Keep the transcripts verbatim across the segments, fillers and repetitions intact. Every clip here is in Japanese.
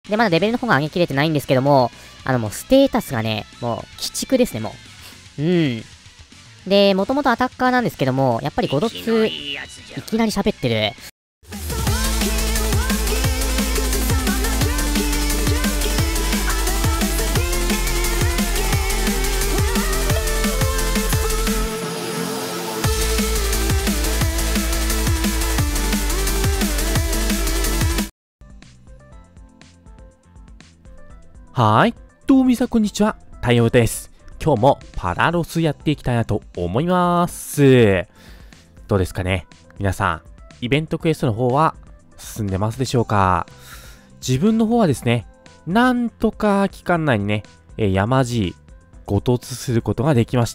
で、まだレベルの方が上げきれてないんですけども、あのもうステータスがね、もう鬼畜ですね、もう。うん。で、もともとアタッカーなんですけども、やっぱりゴドツ、いきなり喋ってる。 はーい。どうも皆さんこんにちは。太陽です。今日もパラロスやっていきたいなと思います。どうですかね皆さん、イベントクエストの方は進んでますでしょうか？自分の方はですね、なんとか期間内にね、え山 G、ご突することができました。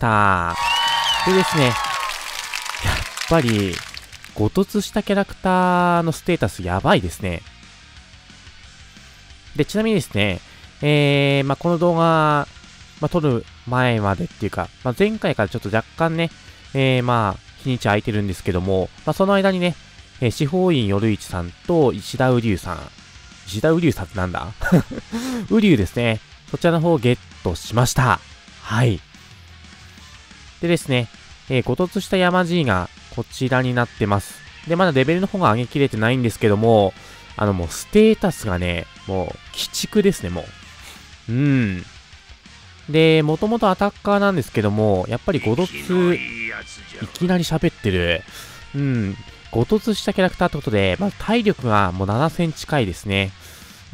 でですね、やっぱり、ご突したキャラクターのステータスやばいですね。で、ちなみにですね、えー、まあ、この動画、まあ、撮る前までっていうか、まあ、前回からちょっと若干ね、えー、まあ、日にち空いてるんですけども、まあ、その間にね、えー、司法院夜市さんと石田瓜生さん、石田瓜生さんってなんだ瓜生ですね。そちらの方をゲットしました。はい。でですね、えー、ご突した山 G がこちらになってます。で、まだレベルの方が上げきれてないんですけども、あのもうステータスがね、もう鬼畜ですね、もう。うん。で、もともとアタッカーなんですけども、やっぱりご突、いきなり喋ってる。うん。ご突したキャラクターってことで、まあ、体力がもうななせん近いですね。うん。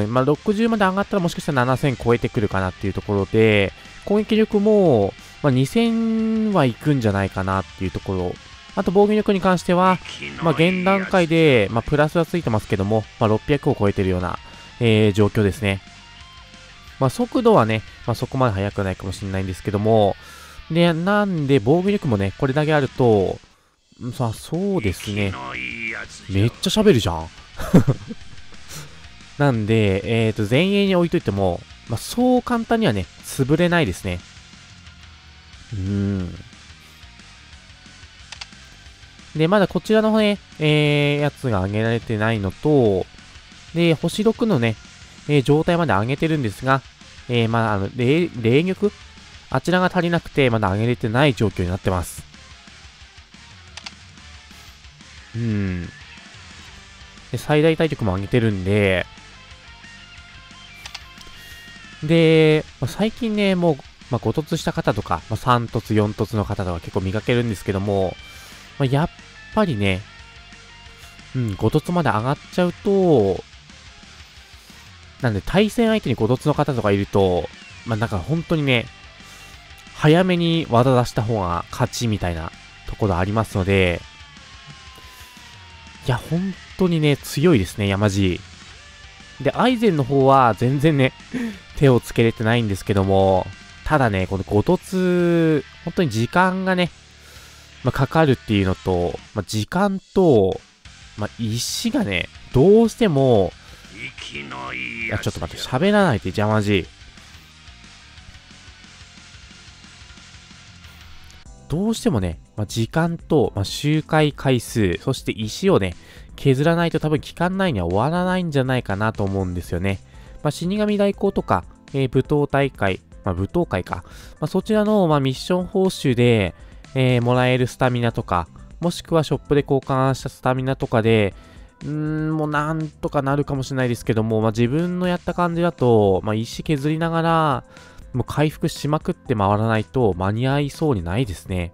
まあ、ろくじゅうまで上がったらもしかしたらななせん超えてくるかなっていうところで、攻撃力も、まあ、にせんはいくんじゃないかなっていうところ。あと防御力に関しては、まあ、現段階で、まあ、プラスはついてますけども、まあ、ろっぴゃくを超えてるような、えー、状況ですね。まあ、速度はね、まあ、そこまで速くないかもしれないんですけども、で、なんで、防御力もね、これだけあると、さあ、そうですね。めっちゃ喋るじゃん。なんで、えっと、前衛に置いといても、まあ、そう簡単にはね、潰れないですね。うーん。で、まだこちらのね、えー、やつが上げられてないのと、で、星ろくのね、えー、状態まで上げてるんですが、えー、まあ、あの、霊、霊玉あちらが足りなくて、まだ上げれてない状況になってます。うん。で、最大体力も上げてるんで、で、まあ、最近ね、もう、まあ、ご突した方とか、まあ、さん突、よん突の方とか結構見かけるんですけども、まあ、やっぱりね、うん、ご突まで上がっちゃうと、なんで対戦相手にご突の方とかいると、まあ、なんか本当にね、早めに技出した方が勝ちみたいなところありますので、いや、本当にね、強いですね、山 G。で、アイゼンの方は全然ね、手をつけれてないんですけども、ただね、このご突、本当に時間がね、まあ、かかるっていうのと、まあ、時間と、まあ、石がね、どうしても、いや、ちょっと待って、喋らないで、邪魔じ。どうしてもね、まあ、時間と、まあ、周回回数、そして石をね、削らないと多分期間内には終わらないんじゃないかなと思うんですよね。まあ、死神代行とか、えー、舞踏大会、まあ、舞踏会か。まあ、そちらの、まあ、ミッション報酬で、えー、もらえるスタミナとか、もしくはショップで交換したスタミナとかで、うーん、もうなんとかなるかもしれないですけども、まあ、自分のやった感じだと、まあ、石削りながら、もう回復しまくって回らないと間に合いそうにないですね。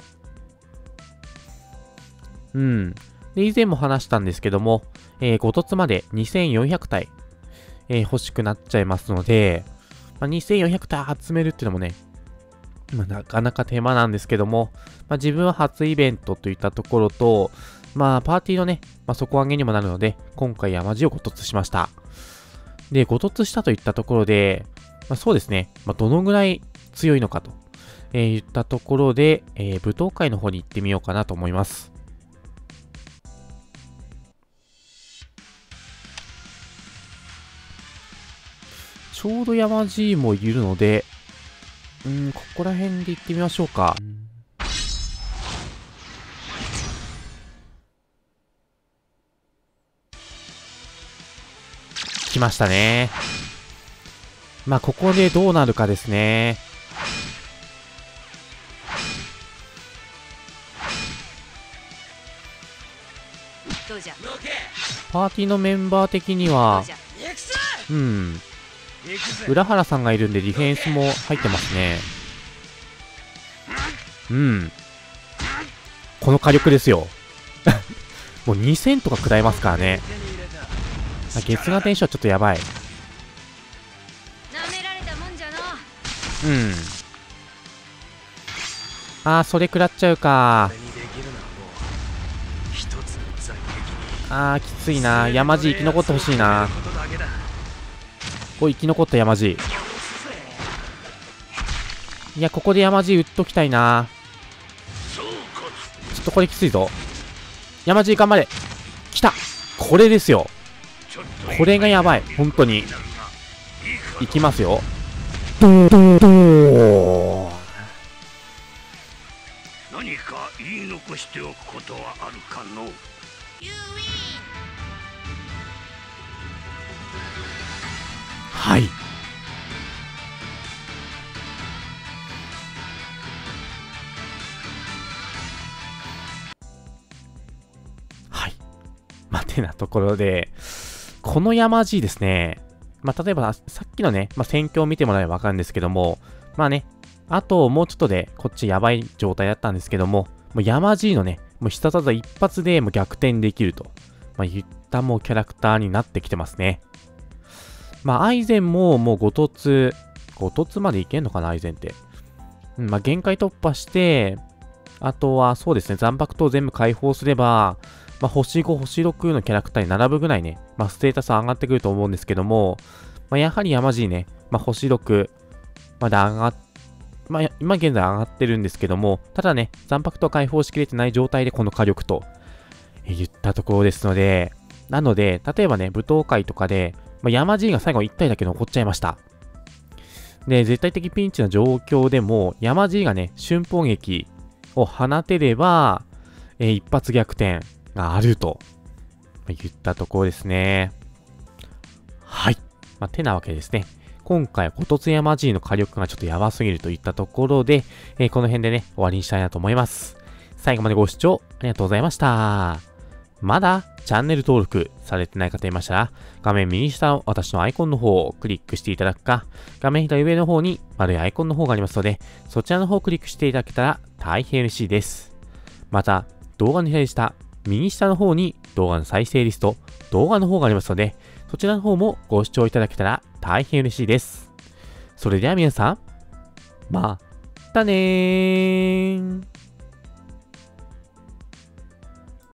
うん。で、以前も話したんですけども、えー、ご突までにせんよんひゃく体、えー、欲しくなっちゃいますので、まあ、にせんよんひゃく体集めるっていうのもね、まあ、なかなか手間なんですけども、まあ、自分は初イベントといったところと、まあ、パーティーのね、まあ、底上げにもなるので、今回山路をご突しました。で、ご突したといったところで、まあ、そうですね、まあ、どのぐらい強いのかと、えー、言ったところで、えー、舞踏会の方に行ってみようかなと思います。ちょうど山 G もいるので、うん、ここら辺で行ってみましょうか。 きましたね。まあ、ここでどうなるかですね。パーティーのメンバー的には、うん。浦原さんがいるんでディフェンスも入ってますね。うん。この火力ですよ。もうにせんとか食らいますからね。月がテンションはちょっとやばい。うん。あー、それ食らっちゃうか。あー、きついな。山地生き残ってほしいな。おい、生き残った山地。いや、ここで山地打っときたいな。ちょっとこれきついぞ。山地頑張れ。来た。これですよ。これがやばい。本当に。いきますよ。ドードードー。 何か言い残しておくことはあるかの？ はい。はい。まてなところで、この山 G ですね。まあ、例えばさっきのね、まあ、戦況を見てもらえばわかるんですけども、まあね、あともうちょっとでこっちやばい状態だったんですけども、もう山 G のね、もう必殺技一発でもう逆転できると、まあ、いったもうキャラクターになってきてますね。まあ、アイゼンももうご突、ご突までいけんのかな、アイゼンって。うん、まあ、限界突破して、あとはそうですね、残白刀全部解放すれば、まあ、星ご、星ろくのキャラクターに並ぶぐらいね、まあ、ステータス上がってくると思うんですけども、まあ、やはり山 G ね、まあ、星ろくまで上がっ、まあ、今現在上がってるんですけども、ただね、残白刀解放しきれてない状態でこの火力と言ったところですので、なので、例えばね、舞踏会とかで、まあ、山 G が最後いち体だけ残っちゃいました。で、絶対的ピンチの状況でも、山 G がね、春砲撃を放てれば、えー、一発逆転があると言ったところですね。はい。まあ、てなわけですね。今回、ご突山 G の火力がちょっとやばすぎるといったところで、えー、この辺でね、終わりにしたいなと思います。最後までご視聴ありがとうございました。まだチャンネル登録されてない方いましたら、画面右下の私のアイコンの方をクリックしていただくか、画面左上の方に丸いアイコンの方がありますので、そちらの方をクリックしていただけたら大変嬉しいです。また、動画の左下、右下の方に動画の再生リスト、動画の方がありますので、そちらの方もご視聴いただけたら大変嬉しいです。それでは皆さん、またねー。